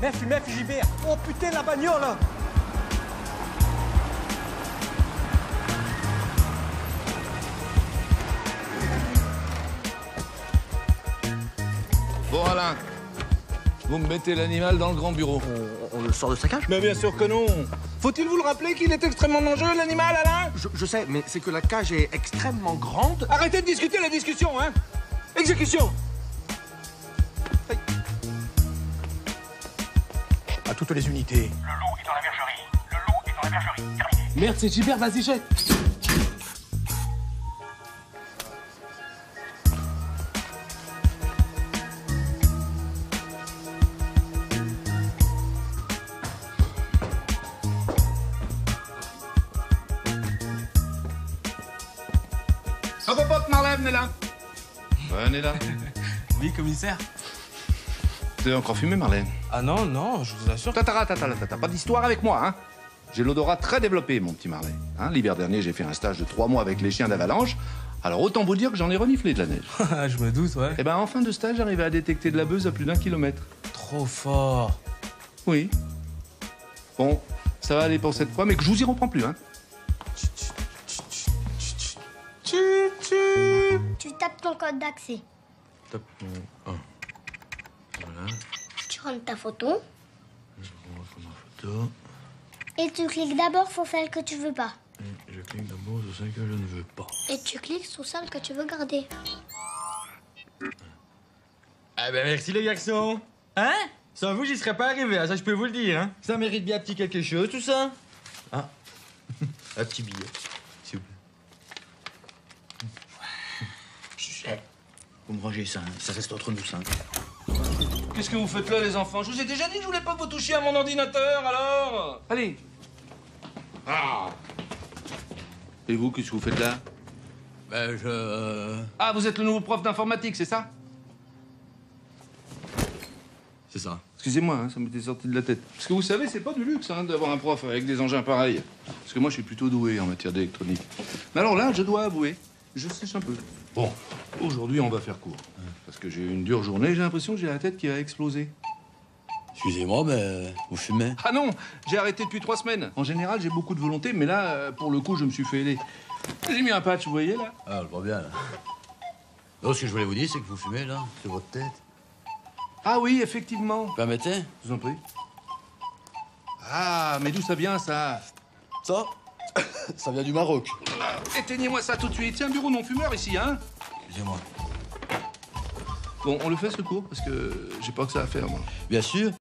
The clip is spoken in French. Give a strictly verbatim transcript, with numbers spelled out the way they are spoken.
Mef, mef, Gilbert. Oh putain, la bagnole là. Bon, Alain, vous me mettez l'animal dans le grand bureau. On, on le sort de sa cage? Mais bien sûr que non. Faut-il vous le rappeler qu'il est extrêmement dangereux, l'animal, Alain? Je, je sais, mais c'est que la cage est extrêmement grande. Arrêtez de discuter la discussion, hein. Exécution. À toutes les unités. Le loup est dans la bergerie. Le loup est dans la bergerie. Terminé. Merde, c'est Gilbert, vas-y, jette. Hop, hop, hop, Marlène, est là. Ouais, on est là. Oui, commissaire. Vous avez encore fumé, Marlène? Ah non, non, je vous assure. Tatara, tatara, tatara, pas d'histoire avec moi, hein. J'ai l'odorat très développé, mon petit Marley. Hein, l'hiver dernier, j'ai fait un stage de trois mois avec les chiens d'avalanche. Alors autant vous dire que j'en ai reniflé de la neige. Je me doute, ouais. Et ben en fin de stage, j'arrivais à détecter de la beuze à plus d'un kilomètre. Trop fort. Oui. Bon, ça va aller pour cette fois, mais que je vous y reprends plus, hein. Tu tapes ton code d'accès. Tape mon un. Voilà. Tu rentres ta photo. Je rentre ma photo. Et tu cliques d'abord sur celle que tu veux pas. Et je clique d'abord sur celle que je ne veux pas. Et tu cliques sur celle que tu veux garder. Ah ben merci les garçons. Hein? Sans vous, j'y serais pas arrivé, hein, ça je peux vous le dire. Hein. Ça mérite bien un petit quelque chose, tout ça. Ah, un petit billet, s'il vous plaît. Vous me rangez ça, hein. Ça reste entre nous, ça. Qu'est-ce que vous faites là, les enfants? Je vous ai déjà dit que je voulais pas que vous touchiez à mon ordinateur, alors. Allez. Ah. Et vous, qu'est-ce que vous faites là? Ben, je... euh, Ah, vous êtes le nouveau prof d'informatique, c'est ça? C'est ça. Excusez-moi, hein, ça m'était sorti de la tête. Parce que vous savez, c'est pas du luxe hein, d'avoir un prof avec des engins pareils. Parce que moi, je suis plutôt doué en matière d'électronique. Mais alors là, je dois avouer, je sèche un peu. Bon, aujourd'hui, on va faire court. Parce que j'ai eu une dure journée, j'ai l'impression que j'ai la tête qui a explosé. Excusez-moi, mais vous fumez? Ah non, j'ai arrêté depuis trois semaines. En général, j'ai beaucoup de volonté, mais là, euh, pour le coup, je me suis fait aider. J'ai mis un patch, vous voyez, là? Ah, je vois bien, là. Non, ce que je voulais vous dire, c'est que vous fumez, là, sur votre tête. Ah oui, effectivement. Permettez? Je vous en prie. Ah, mais d'où ça vient, ça? Ça? Ça vient du Maroc. Éteignez-moi ça tout de suite. C'est un bureau non-fumeur, ici, hein? Excusez-moi. Bon, on le fait, ce cours, parce que j'ai pas que ça à faire, moi. Bien sûr.